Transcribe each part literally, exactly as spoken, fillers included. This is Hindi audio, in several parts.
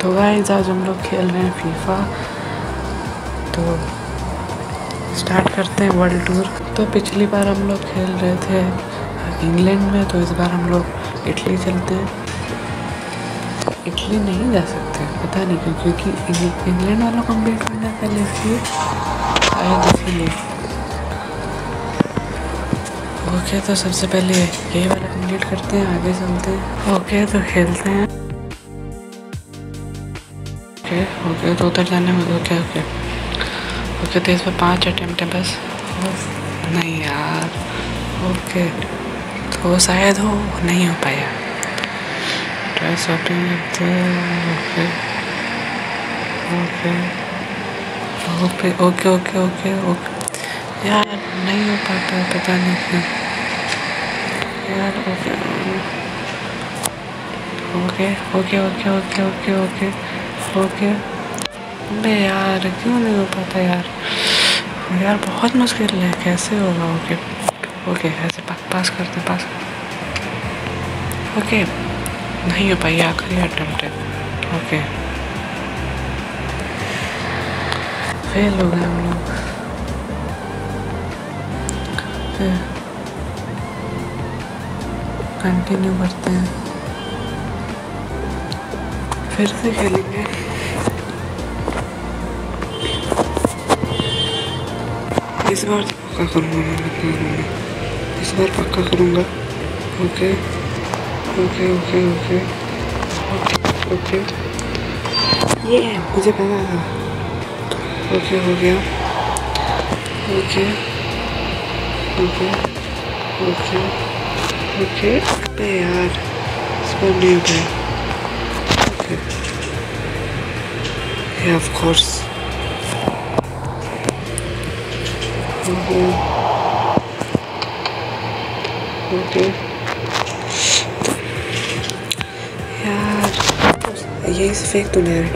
तो गाइस आज हम लोग खेल रहे हैं फीफा। तो स्टार्ट करते हैं वर्ल्ड टूर। तो पिछली बार हम लोग खेल रहे थे इंग्लैंड में, तो इस बार हम लोग इटली चलते हैं। इटली नहीं जा सकते, पता नहीं क्यों, क्योंकि इंग्लैंड वालों को कंप्लीट करना है पहले, इसलिए शायद इसीलिए। ओके, तो सबसे पहले यही वाला कंप्लीट करते हैं, आगे चलते हैं। ओके, तो खेलते हैं। ओके ओके तो उधर जाने में ओके ओके ओके तो इस पर पाँच अटेम्प्ट है बस। नहीं यार, ओके तो शायद हो नहीं हो पाया। Try shopping okay okay okay okay okay okay okay यार नहीं हो पाता है, पता नहीं क्यों यार। Okay okay okay okay okay okay okay okay अबे यार क्यों नहीं हो पाता यार। यार बहुत मुश्किल है, कैसे होगा। ओके ओके ऐसे पा, पास करते पास कर। ओके नहीं हो पाई, आखिरी अटेम्प्ट है। ओके फेल हो गए हम लोग। कंटिन्यू करते हैं, फिर से खेलेंगे। इस बार पक्का करूँगा मैं, इस बार पक्का करूँगा। Okay okay okay okay okay okay ये मुझे पता था। ओके हो गया। ओके ओके ओके ओके अबे यार इस बार नहीं हो पाया। Okay yeah, of course okay okay यार यही से फेंक तूने यार।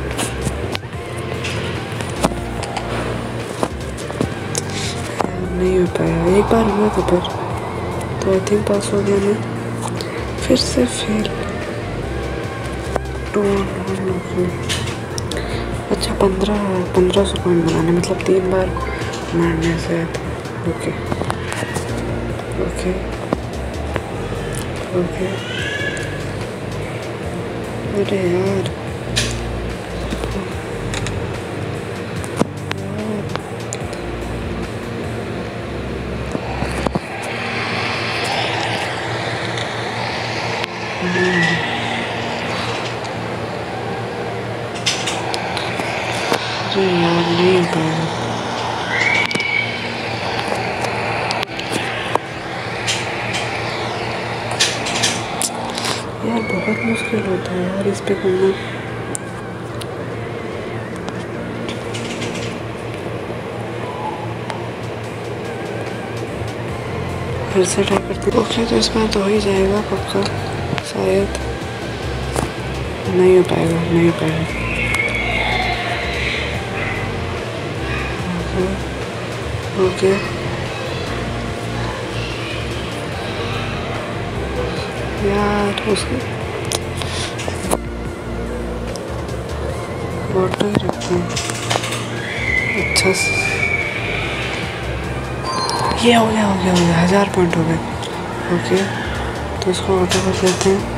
नहीं हो पाया, एक बार हुआ था पर, तो आई थिंक पास हो गया मैं। फिर से फेल। टू अच्छा पंद्रह पंद्रह सौ पॉइंट बनाने, मतलब तीन बार मारने से। ओके ओके ओके अरे यार अरे यार नहीं हो पाएगा। यार बहुत मुश्किल होता है यार इस पे करना। फिर से ट्राई करते। ओके तो इस बार तो हो ही जाएगा पक्का, शायद। नहीं हो पाएगा, नहीं हो पाएगा। ओके यार उसको ऑटो ही रखते हैं। अच्छा ये हो गया हो गया हो गया हज़ार पॉइंट हो गए। ओके तो इसको ऑटो कर देते हैं।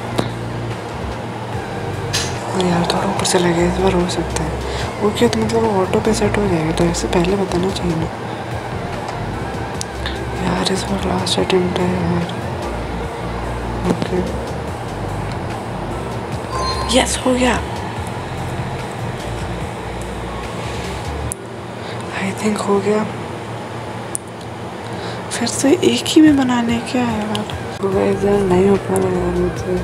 और यार थोड़ा ऊपर से लगे, इस बार हो सकता है। ओके तो मतलब ऑटो पे सेट हो जाएगा, तो ऐसे पहले बताना चाहिए ना यार। इस बार लास्ट अटेम्प्ट है यार। ओके यस हो गया, आई थिंक हो गया। फिर से एक ही में बनाने क्या है यार। यार नहीं हो पा रहा यार मुझसे।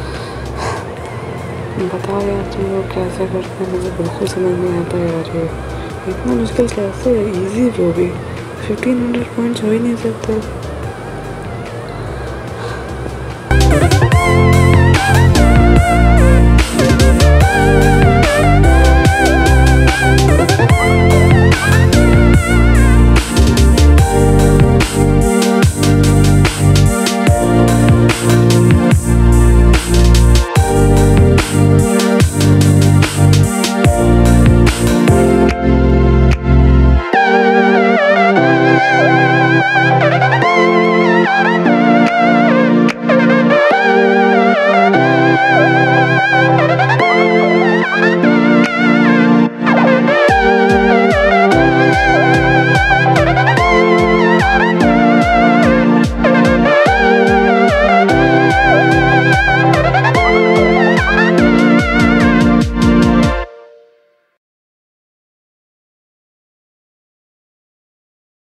बताओ यार तुम लोग कैसे करते हैं, मुझे बिल्कुल समझ नहीं आता यार। ये इतना मुश्किल कैसे है, इजी वो भी। फिफ्टीन हंड्रेड पॉइंट्स हो ही नहीं सकते।